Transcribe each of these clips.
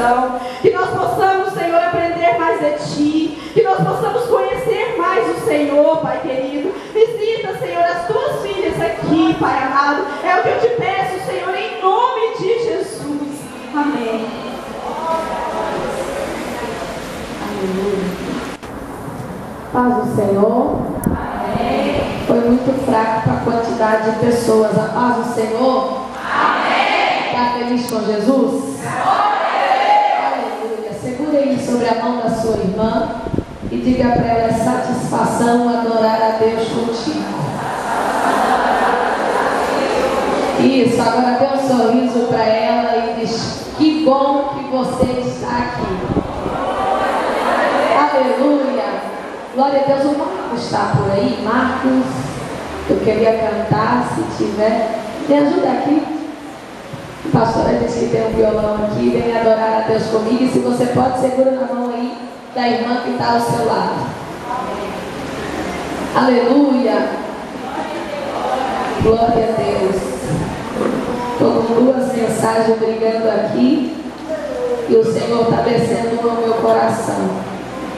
coração. Que nós possamos, Senhor, aprender mais de Ti. Que nós possamos conhecer mais o Senhor, Pai querido. Visita, Senhor, as Tuas filhas aqui, Pai amado. É o que eu te peço, Senhor, em nome de Jesus. Amém. Aleluia. Paz do Senhor. Amém. Foi muito fraco para a quantidade de pessoas. A paz do Senhor. Amém. Está feliz com Jesus? Amém. Aleluia. Segure aí sobre a mão da sua irmã e diga para ela: é satisfação adorar a Deus contigo. Isso, agora dê um sorriso para ela e diz: que bom que você está aqui. Aleluia. Glória a Deus. O Marcos está por aí. Marcos, eu queria cantar, se tiver. Me ajuda aqui. A pastora disse que tem um violão aqui. Vem adorar a Deus comigo. E se você pode, segura na mão aí da irmã que está ao seu lado. Aleluia. Glória a Deus. Estou com duas mensagens brigando aqui. E o Senhor está descendo no meu coração.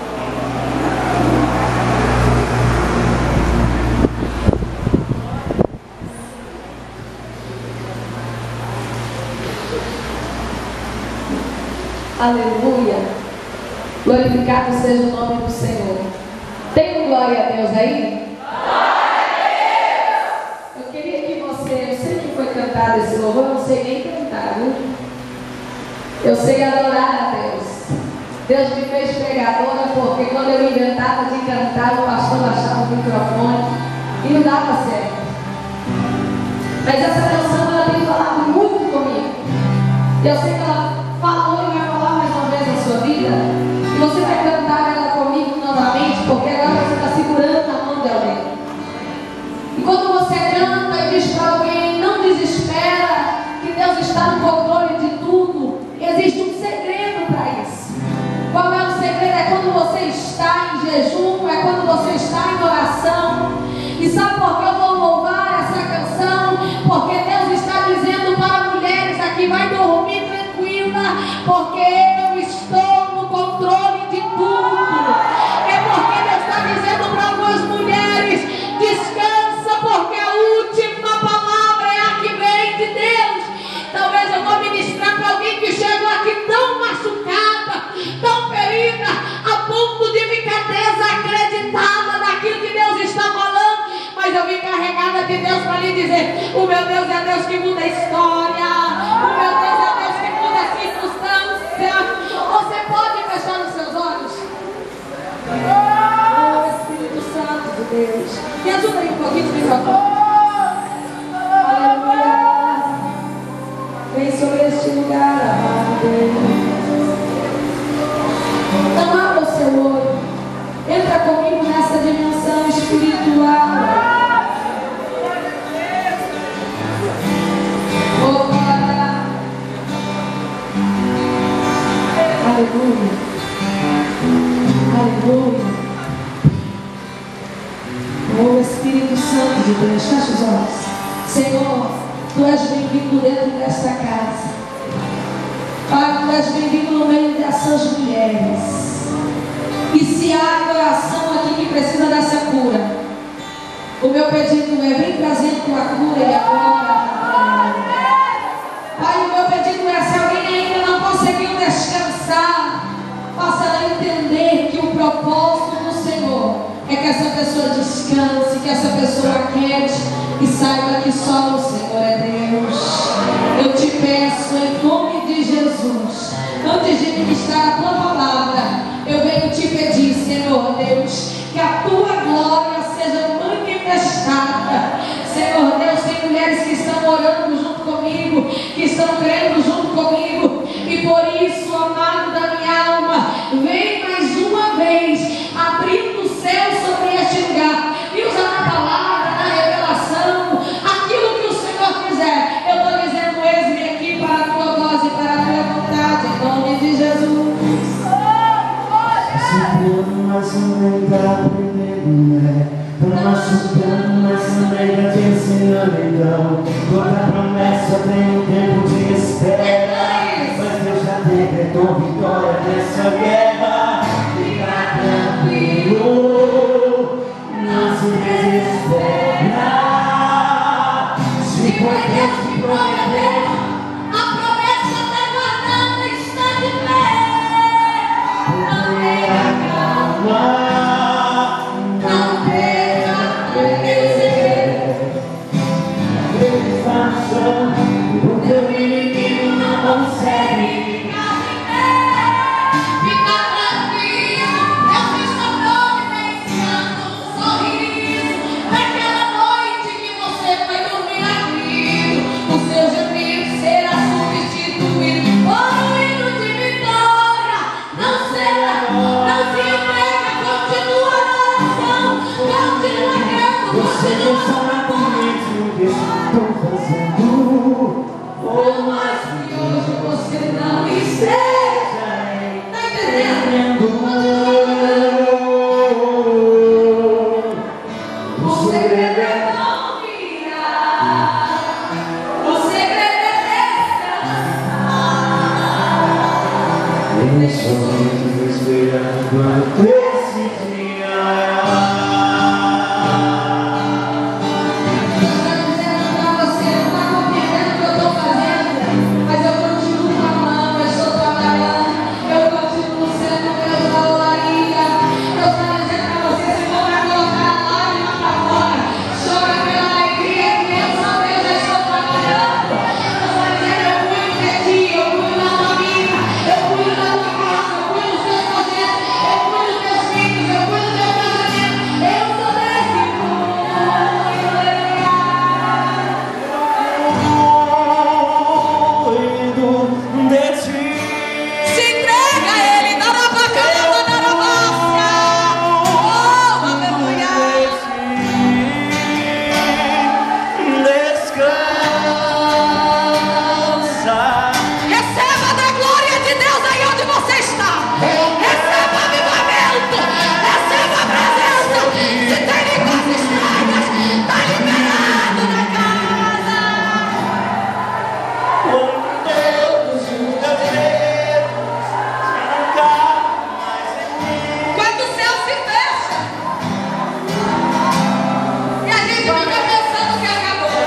Aleluia. Glorificado seja o nome do Senhor. Tem um glória a Deus aí? Glória a Deus. Eu queria que você, eu sei que foi cantado esse louvor, eu não sei nem cantar, viu? Eu sei adorar a Deus. Deus me fez pregadora porque quando eu inventava de cantar, o pastor baixava o microfone e não dava certo. Mas essa canção ela tem falado muito comigo. Eu sei que ela falou e vai falar mais uma vez na sua vida. E você vai cantar ela comigo novamente, porque agora você está segurando na mão de alguém. E quando você canta e diz para alguém: não desespera, que Deus está no controle de tudo, existe um segredo para isso. Qual é o segredo? É quando você está em jejum, é quando você está em oração. E sabe por que eu vou louvar essa canção? Porque Deus está dizendo para mulheres aqui: vai dormir tranquila, porque eu estou no controle de tudo. É porque Deus está dizendo para algumas mulheres: descansa, porque a última palavra é a que vem de Deus. Talvez eu vou ministrar para alguém que chegou aqui tão machucada, tão ferida, a ponto de ficar desacreditada daquilo que Deus está falando. Mas eu vim carregada de Deus para lhe dizer: o meu Deus é Deus que muda a história. O meu Deus é Deus que muda a circunstância. Você pode fechar os seus olhos? Oh, Espírito Santo de Deus, me ajuda aí um pouquinho de microfone. Aleluia. Vem sobre este lugar, amado Deus. Então abra o seu olho. Entra comigo nessa dimensão espiritual. Aleluia. Aleluia. Oh Espírito Santo de Deus, fecha os olhos. Senhor, Tu és bem-vindo dentro desta casa. Pai, Tu és bem-vindo no meio dessas mulheres. E se há coração aqui que precisa dessa cura, o meu pedido é: vem trazendo Tua cura e agora. Pai, o meu pedido é: se alguém ainda não conseguiu descansar, faça ela entender que o propósito do Senhor é que essa pessoa descanse, que essa pessoa aquiete e saiba que só o Senhor é Deus. Eu te peço em nome de Jesus, antes de ministrar a Tua palavra, eu venho te pedir, Senhor Deus, que a Tua glória seja manifestada. Senhor Deus, tem mulheres que estão orando junto comigo, que estão crendo junto comigo, e por isso, amado da minha alma, vem mais uma vez abrindo o céu sobre este lugar e usando a palavra, na revelação, aquilo que o Senhor quiser. Eu estou dizendo: eis-me aqui para a Tua voz e para a Tua vontade, em nome de Jesus. Se for mais um lugar primeiro, né? Pro nosso plano, mas também pra te ensinando então. Toda promessa tem um tempo de espera, mas Deus já decretou vitória nessa guerra. Fica tranquilo, não se desespera. Se foi Deus que prometeu, a promessa está guardada, está de pé. Não tenha calma, não tenha medo. Ele faz porque o inimigo não consegue. Fica tranquilo, Deus está providenciando um sorriso naquela noite que você foi dormir aflito. O seu gemido será substituído por um hino de vitória. Não se entrega, continua na oração, continua crendo, Você não continua sabe o que estou fazendo, ou mais que hoje você não esteja. Tá entendendo? O segredo é não virar. O segredo é descansar. Deixa eu esperar quando esse dia. Eu estou dizendo para você, não está compreendendo o que eu estou fazendo, mas eu continuo amando, eu estou trabalhando, eu continuo sendo Deus da olaria. Eu estou dizendo para você, se for para colocar a lágrima para fora, chora pela alegria que eu sou Deus, eu estou trabalhando. Eu estou dizendo, eu cuido de ti, eu cuido da tua vida, eu cuido da tua casa, eu cuido dos teus projetos, eu cuido dos teus filhos, eu cuido do teu casamento. Eu sou desse Cuido de ti. Se entrega a Ele, darabacana, darabácia. Oh, aleluia. Descansa. Receba da glória de Deus aí onde você está. Receba avivamento. Receba a presença. Se tem coisas estranhas, está liberado na casa. Quando todos os teus medos não cabem mais em mim. Quando o céu se fecha e a gente fica pensando que acabou.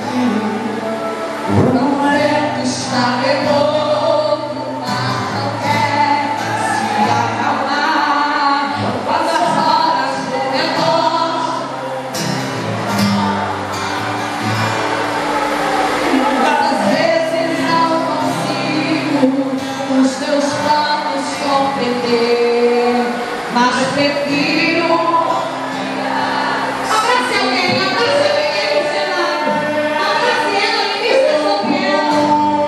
O vento está revolto, mas não quer se acalmar. Quando as horas do relógio, quantas vezes não consigo os teus planos compreender, mas prefiro abrace alguém no cenário, abrace ela e vista sorrindo.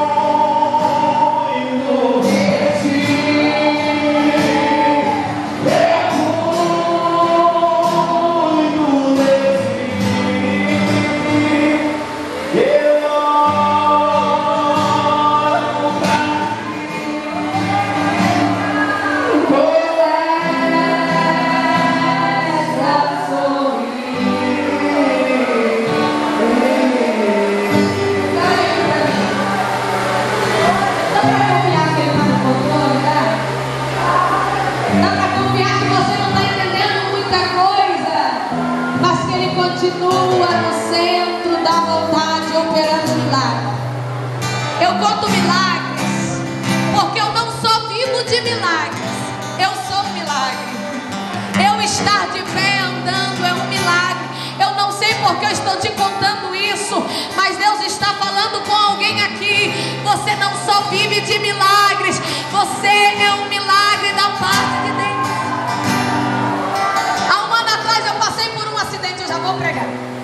Cuido de ti. Cuido de ti. Eu oro pra Dá pra confiar que ele está no controle, tá? Dá pra confiar que você não está entendendo muita coisa, mas que ele continua no centro da vontade, operando milagres. Eu conto milagres, porque eu não só vivo de milagres, eu sou um milagre. Eu estar de pé andando é um milagre. Eu não sei porque eu estou te contando isso, mas Deus está falando com alguém aqui. Você não só vive de milagres, você é um milagre da parte de Deus. Há um ano atrás eu passei por um acidente, eu já vou pregar.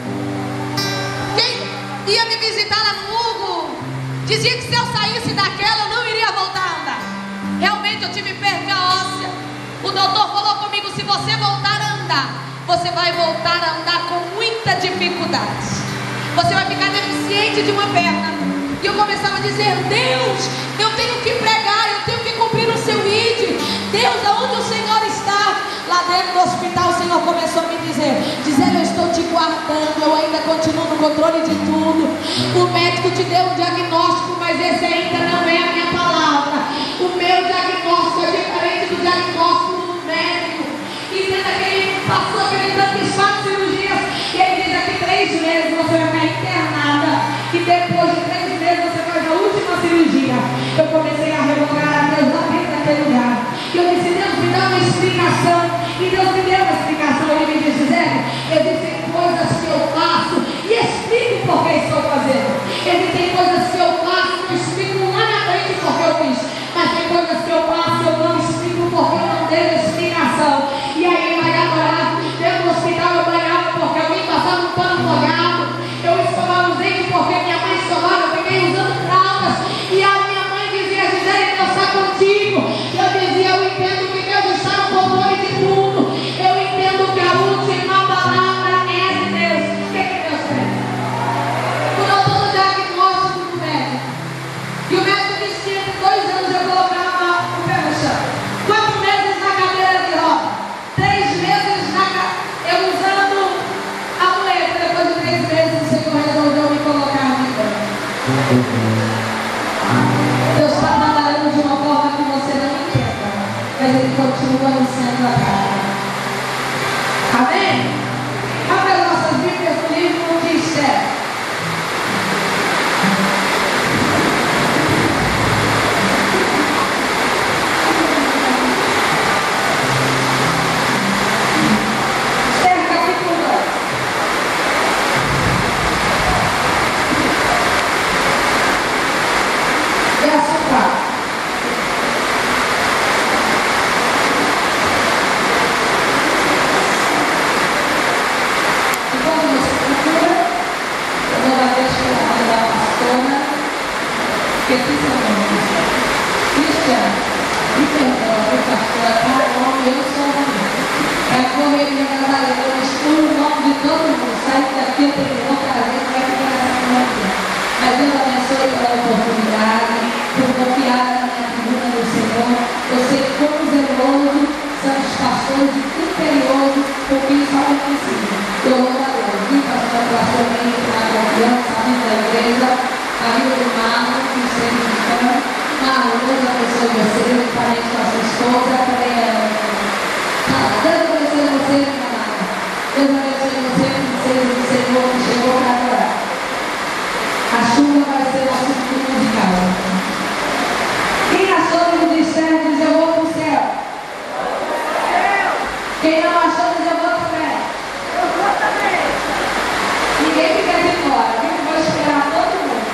Quem ia me visitar lá no Hugo dizia que se eu saísse daquela eu não iria voltar a andar. Realmente eu tive perca óssea. O doutor falou comigo, se você voltar a andar, você vai voltar a andar com muita dificuldade. Você vai ficar deficiente de uma perna. E eu começava a dizer, Deus, eu tenho que pregar, eu tenho que cumprir o seu ID. Deus, aonde o Senhor está? Lá dentro do hospital o Senhor começou começou a me dizer: Gisele, eu estou te guardando, eu ainda continuo no controle de tudo. O médico te deu um diagnóstico, mas esse ainda não é a minha palavra. O meu diagnóstico é diferente do diagnóstico do médico. E sendo que ele passou aquele tanto de 4 cirurgias, e ele diz: daqui 3 meses você vai ficar internada, e depois de 3 meses você faz a última cirurgia. Eu comecei a revogar a Deus lá dentro daquele lugar. E eu disse: Deus, me dá uma explicação. E Deus me deu uma explicação. Ele me disse: Gisele, existem coisas que eu faço e explico por que estou fazendo. Existem coisas que eu faço e não explico lá na frente porque eu fiz. Mas tem coisas que eu faço e eu não explico porque eu não tenho explicação. E aí vai adorar. Dentro do hospital eu banhava porque alguém passava um pano molhado. Eu escovava os dentes porque minha mãe escovava. Eu fiquei usando fraldas. E a minha mãe dizia: Gisele, Deus está contigo. Eu dizia: eu entendo que Deus está no controle de tudo. Eu entendo que a última palavra é de Deus. O que Deus fez? Mudou todo o diagnóstico do médico. E o médico disse que entre 2 anos eu colocava o pé no chão. 4 meses na cadeira de roda. 3 meses eu usando a muleta. Depois de 3 meses o Senhor resolveu me colocar no banco. Deus está trabalhando de uma forma que você não entenda, mas Ele continua no centro da casa. Amém? Abra as nossas Bíblias no livro de Esther. Esther, capítulo 2. Verso 4. Enquanto você procura, eu vou dar vez para a pastora, que fica Cristiano, me perdoa, pastora, tá bom, eu sou bonita. É a correria das areias, eu escuro o nome de todo mundo, sai daqui, eu tenho outra vez, vai ficar nessa manhã. Mas Deus abençoe pela oportunidade, por confiar na minha tribuna do Senhor. Eu sei quão zeloso são os pastores e criteriosos, porque isso é o princípio. Eu louvo a Deus, vim pastor pastormente na confiança, amigo da igreja, amigo do Marlon, que sempre me chama. Marlon, Deus abençoe você, parente da sua esposa, Deus abençoe você, minha amada. Deus abençoe você, princesa do Senhor, que chegou para adorar. A chuva vai ser nosso fundo musical. Quem achou o livro de Esther diz: eu vou para o céu. Quem não achou diz: eu vou também. Ninguém fica de fora, viu? Vou esperar todo mundo.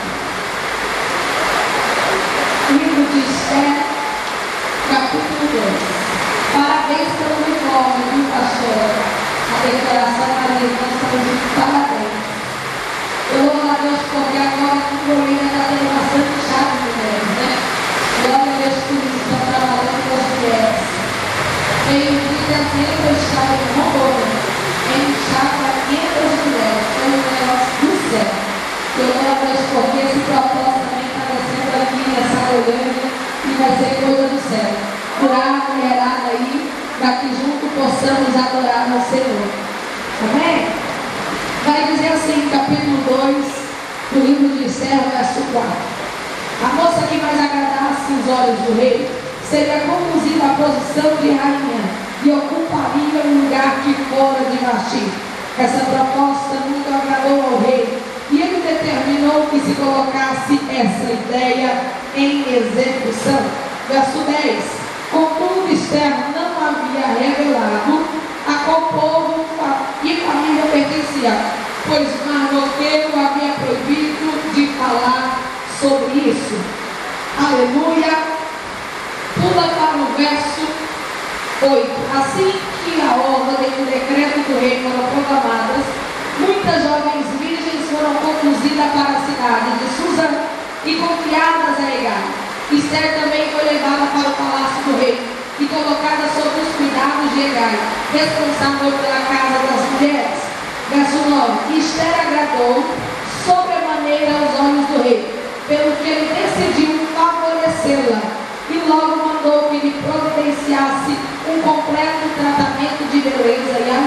Livro de Esther, capítulo 2. Parabéns pelo uniforme, viu, pastor? A declaração das irmãs estão de parabéns. Eu louvo a Deus porque agora o Goiânia está tendo bastante chato de mulheres, né? Glória a Deus por isso, estão trabalhando com as mulheres. Em dezembro eu estava em Rondônia, em um chá para 500 mulheres. Foi um negócio do céu. Eu louvo a Deus porque esse propósito também está descendo aqui nessa Goiânia e vai ser coisa do céu. Curar a mulherada aí, para que junto possamos adorar ao Senhor. Amém? Vai dizer assim, capítulo 2, do livro de Esther, verso 4. A moça que mais agradasse os olhos do rei seria conduzida à posição de rainha e ocuparia um lugar de fora de Vasti. Essa proposta muito agradou ao rei e ele determinou que se colocasse essa ideia em execução. Verso 10. Contudo, Esther não havia revelado a qual povo e família pertencia, pois Mardoqueu havia proibido de falar sobre isso. Aleluia. Pula para o verso 8. Assim que a ordem e o decreto do rei foram proclamadas, muitas jovens virgens foram conduzidas para a cidade de Susa e confiadas a Hegai. Esther também foi levada para o palácio do rei e colocada sob os cuidados de Hegai, responsável pela casa das mulheres. Verso 9. Esther agradou sobremaneira aos olhos do rei, pelo que ele decidiu favorecê-la e logo mandou que lhe providenciasse um completo tratamento de beleza e alimentação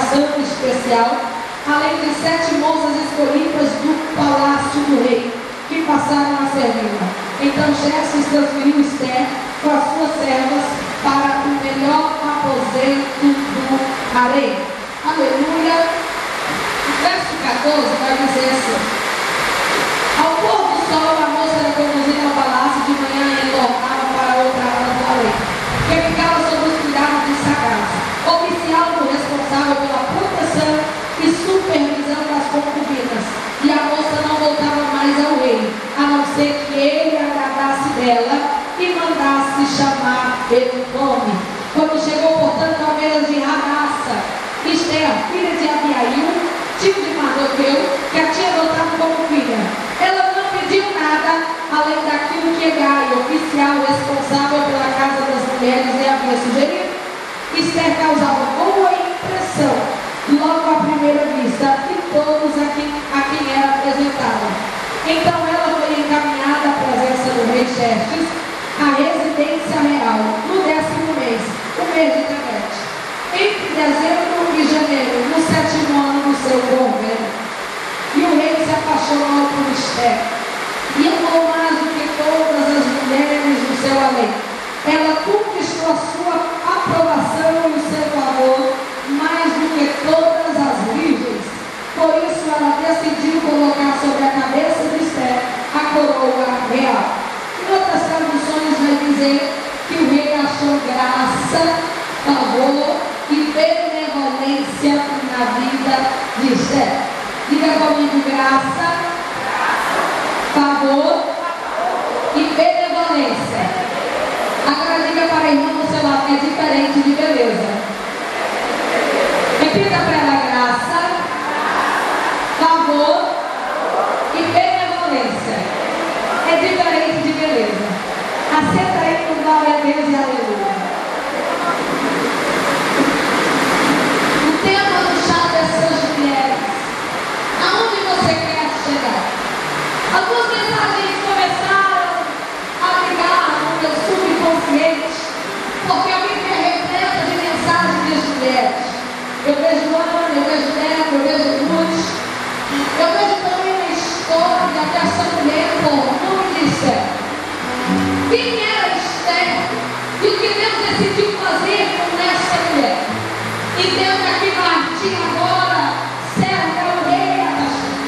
visitação especial, além de 7 moças escolhidas do palácio do rei, que passaram a servi-la. Então Xerxes transferiu Esther com as suas servas para o melhor aposento do harém. Aleluia. O verso 14 vai dizer assim: ao pôr do sol, a moça era conduzida ao palácio de manhã e tornava para outra ala do harém, que ficava sob os cuidados de Sagaz, oficial responsável pela proteção e supervisão das concubinas. E a moça não voltava mais ao rei, a não ser que ele agradasse dela e mandasse chamar pelo nome. Quando chegou, portanto, a vez de Hadassah, Esther, filha de Abiail, tio de Mardoqueu, que a tinha adotado como filha, ela não pediu nada além daquilo que Hegai, oficial responsável pela casa das mulheres, lhe havia sugerido. Esther causava boa impressão logo à primeira vista de todos a quem era apresentada. Então ela foi encaminhada à presença do rei Xerxes, à residência real, no 10º mês, o mês de Tebete, entre dezembro e janeiro, no 7º ano do seu governo. E o rei se apaixonou por Esther e amou mais do que todas as mulheres do seu além. Ela conquistou a sua aprovação e o seu favor mais do que todas as virgens. Por isso ela decidiu colocar sobre a cabeça de Esther a coroa real. Em outras traduções vai dizer que o rei achou graça, favor e benevolência na vida de Esther. Diga comigo: graça, favor e benevolência. Agora diga para a irmã do seu lado que é diferente de beleza. Repita para ela: graça, favor e benevolência. É diferente de beleza. Aceita aí com glória a Deus e aleluia. O tema do chá dessas mulheres: aonde você quer chegar? Algumas mensagens começaram a ligar no meu subconsciente, porque a Bíblia é repleta de mensagens de mulheres. Eu vejo Ana, eu vejo Débora, eu vejo Ruth. Eu vejo também na história dessa mulher por nome de Esther. Quem era Esther? E o que Deus decidiu fazer com essa mulher? Entenda que Martim agora serve ao rei Ataxerxes.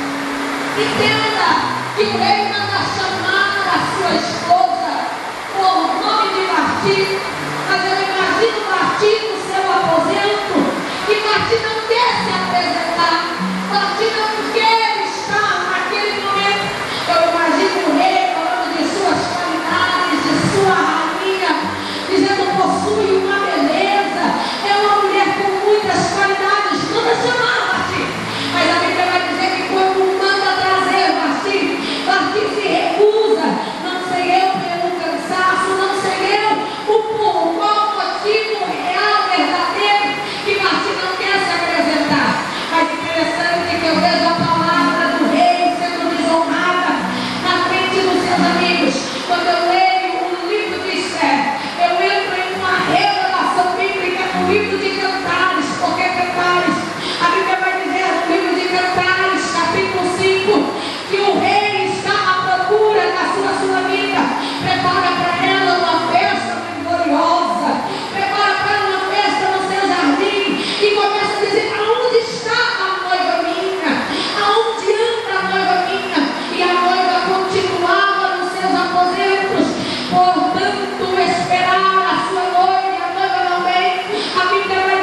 Entenda que o rei manda chamar a sua esposa por nome de Martim. Mas eu imagino Martim no seu aposento. E Martim não quer se apresentar. Martim não quer estar naquele momento. Eu imagino o rei falando de suas qualidades, de sua rainha, dizendo: possui uma beleza, é uma mulher com muitas qualidades. Manda chamar Martim. Mas a Bíblia vai dizer que quando manda trazer Martim, Martim se recusa. Não sei eu pelo cansaço, não sei eu por qual motivo real, verdadeiro, que Martim não quer se apresentar. Mas interessante que eu vejo a palavra do rei sendo desonrada na frente dos seus amigos. Quando eu leio o livro de Esther, eu entro em uma revelação bíblica no livro de Cantares. Porque Cantares, a Bíblia vai dizer no livro de Cantares, capítulo 5, que o rei está à procura da sua sulamita. Prepara para ela uma festa gloriosa, prepara para ela uma festa no seu jardim, e começa a dizer: aonde está a noiva minha? Aonde anda a noiva minha? E a noiva continuava nos seus aposentos. Portanto, esperar a sua noiva, e a noiva não vem. A Bíblia vai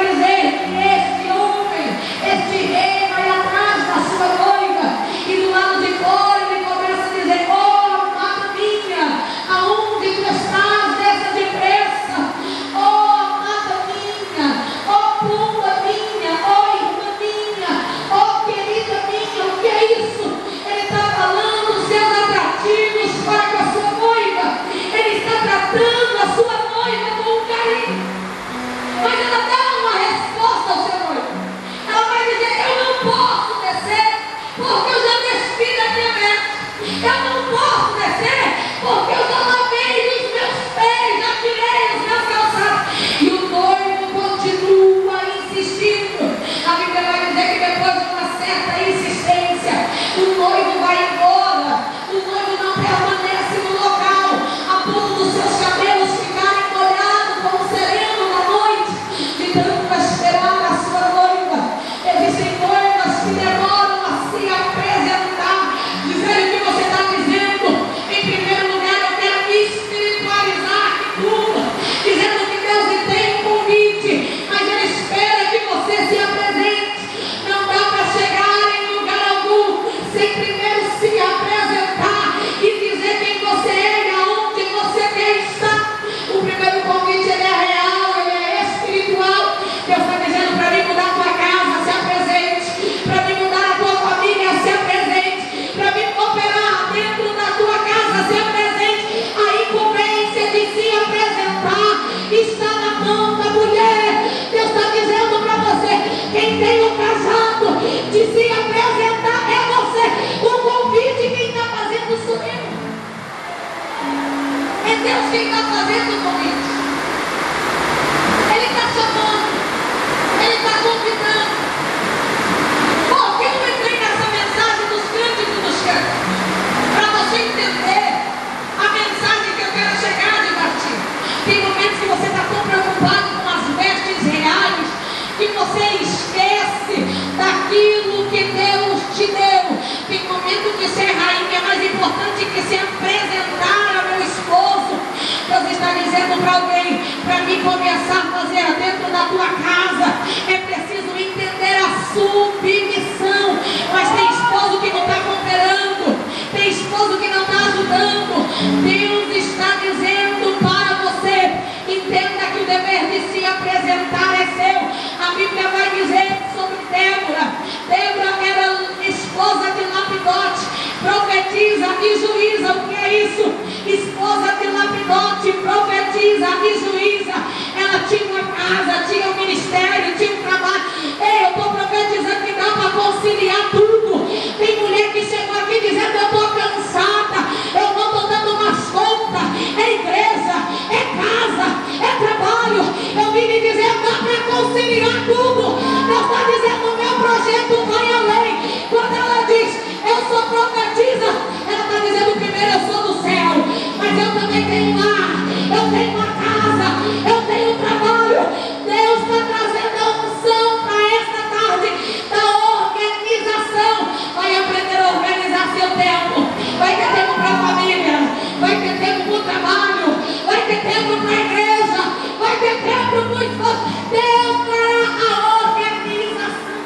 e começar a fazer dentro da tua casa. É preciso entender a submissão. Mas tem esposo que não está cooperando, tem esposo que não está ajudando. Deus está dizendo para você: entenda que o dever de se apresentar é seu. A Bíblia vai dizer sobre Débora. Débora era esposa de Lapidote, profetiza e juíza. O que é isso? Esposa de Lapidote, profetiza e juíza. Ela tinha uma casa, tinha um ministério, tinha um trabalho. Ei, eu estou profetizando que dá para conciliar tudo. Tem mulher que chegou aqui dizendo: eu estou cansada, eu não estou dando mais conta. É igreja, é casa, é trabalho. Eu vim me dizer: dá para conciliar tudo. Deus está dizendo: o meu projeto vai além. Quando ela diz: eu sou profetisa, ela está dizendo: primeiro eu sou do céu, mas eu também tenho lar, eu tenho uma casa, eu tenho um trabalho. Deus está trazendo a unção para esta tarde da organização. Vai aprender a organizar seu tempo. Vai ter tempo para a família, vai ter tempo para o trabalho, vai ter tempo para a igreja, vai ter tempo para o esforço. Deus dará a organização.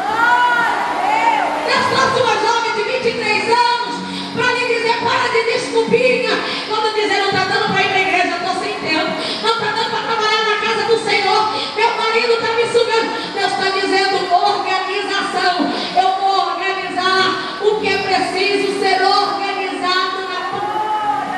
Deus trouxe uma jovem de 23 anos para lhe dizer: para de desculpinha. Quando dizer: não está dando para ir para a igreja, eu estou sem tempo, não está dando para trabalhar na casa do Senhor, meu marido está me sugando. Deus está dizendo: organização. Eu vou organizar o que é preciso ser organizado na tua.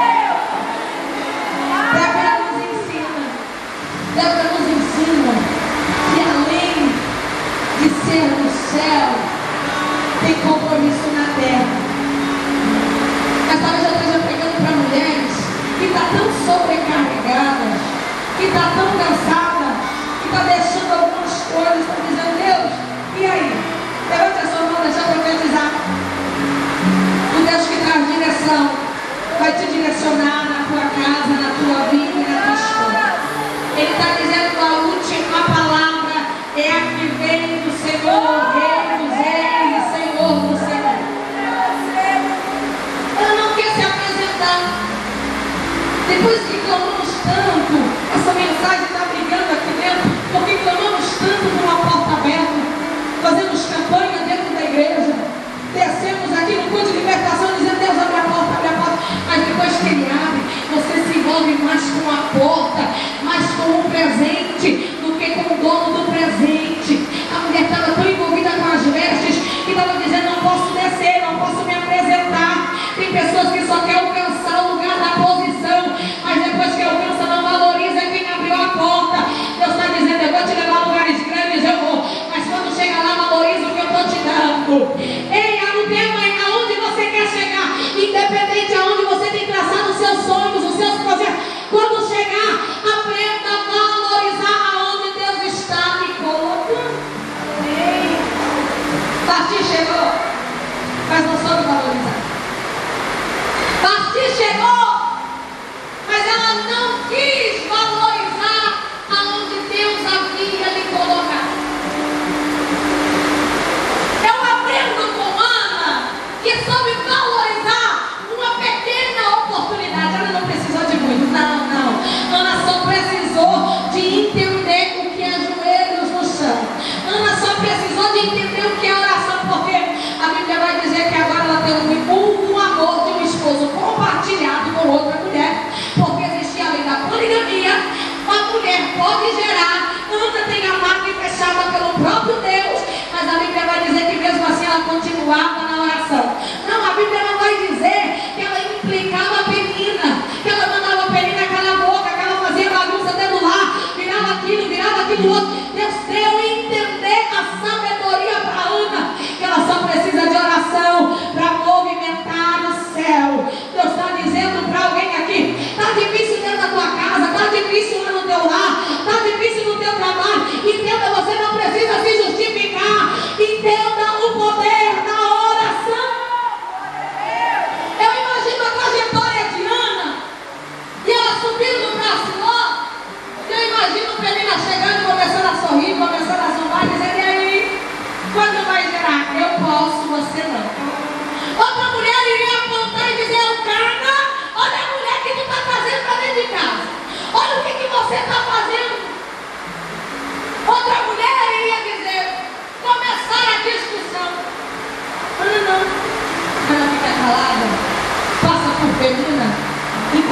Débora nos ensina. Débora nos ensina que além de ser no céu, tem compromisso na terra. Mas talvez eu esteja pregando para mulheres que estão tão sobrecarregadas, que estão tão cansadas, que estão deixando algumas coisas, estão dizendo: Deus, e aí? Levante a sua mão, deixa eu profetizar. O Deus que traz direção vai te direcionar na tua casa, na tua vida e na tua história. Ele está dizendo: a última palavra é a que vem do Senhor, Rei dos Reis, Senhor do Senhor. Ela não quer se apresentar. Depois que clamamos tanto, essa mensagem está brigando aqui dentro, porque clamamos tanto por uma porta aberta, fazemos campanha dentro da igreja, descemos aqui no culto de libertação dizendo: Deus, abre a porta, abre a porta. Mas depois que Ele abre, você se envolve mais com a porta, mais com o presente.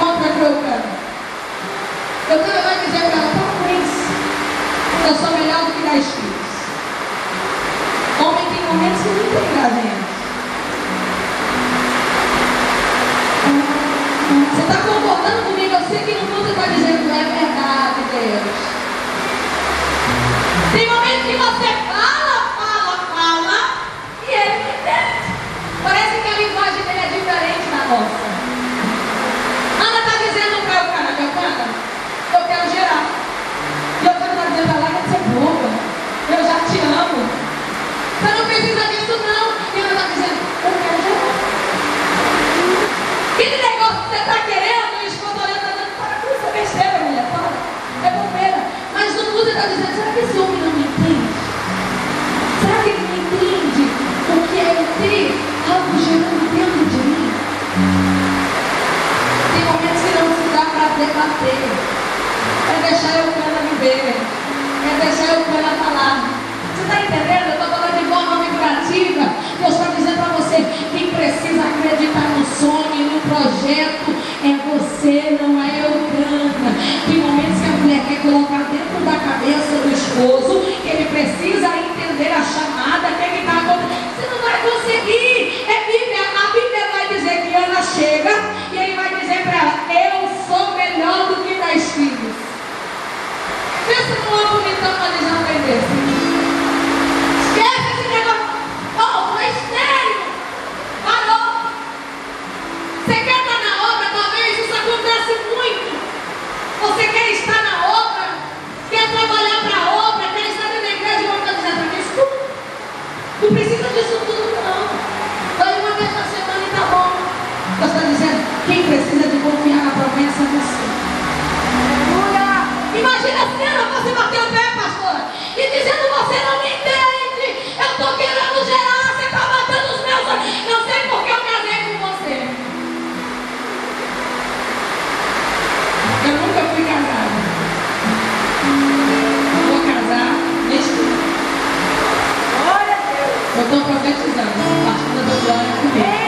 contra Creucana. Creucana vai dizer para ela: talvez eu sou melhor do que 10 filhos. Homem tem momentos que não tem graça. Você está concordando comigo? Eu sei que no fundo você está dizendo: é verdade, Deus. Tem momentos que você fala, e ele não entende. Parece que a linguagem dele é diferente da nossa. Ana está dizendo para o cara: eu quero gerar. E eu quero dizer para lá que você é boba. Eu já te amo. Você não precisa disso, não. E ela está dizendo: eu quero gerar. Aquele negócio que você está querendo, e o esposo olhando, está dizendo: para com isso, é besteira, mulher, para. É bobeira. Mas no fundo você está dizendo: será que esse homem não me entende? Será que ele me entende o que é eu ter algo gerando dentro de mim? Tem momentos que não se dá para debater. É deixar eu cana viver. É deixar eu cana falar. Você está entendendo? Eu estou falando de forma figurativa. Deus está dizendo para você: quem precisa acreditar no sonho, no projeto, é você, não é eu, cana. Tem momentos que a mulher quer colocar dentro da cabeça do esposo que ele precisa entender a chamada, que ele está acontecendo. Você não vai conseguir. A Bíblia vai dizer que Ana chega e ele vai dizer para ela: eu sou melhor do que 10 filhos. Pensa num homem bonitão para eles aprenderem. Esquece esse negócio. Oh, é estéreo. Parou. Você quer estar na obra? Talvez isso acontece muito. Você quer estar na obra, quer trabalhar para a obra, quer estar dentro da igreja e vão estar dizendo: para isso tudo. Não precisa disso tudo, não. Vai uma vez na semana e tá bom. Deus está dizendo: quem precisa de confiar na promessa é você. Imagina a cena, você bater o pé, pastora, e dizendo: você não me entende. Eu estou querendo gerar, você está matando os meus olhos. Não sei porque eu casei com você. Eu nunca fui casada. Vou casar neste ano. Glória a Deus. Eu estou profetizando. A pastora da glória comigo.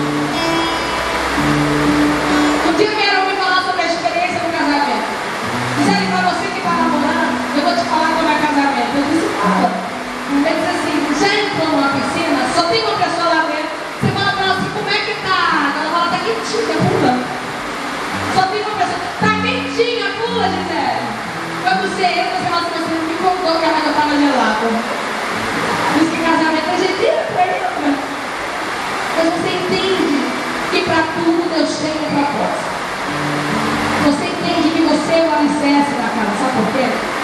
Um dia vieram me falar sobre a experiência do casamento. Disseram para você que está namorando: eu vou te falar como é casamento. Eu disse: fala. Ele disse assim: já entrou numa piscina, só tem uma pessoa lá dentro. Você fala para ela assim: como é que tá? Ela fala: tá quentinha, pula. Só tem uma pessoa: tá quentinha, pula, Gisele. Quando você entra, você fala assim: você não me contou que a água estava gelada. Diz que casamento é gente entra. Mas você entende que para tudo Deus tem um propósito. Você entende que você é o alicerce da casa. Sabe por quê?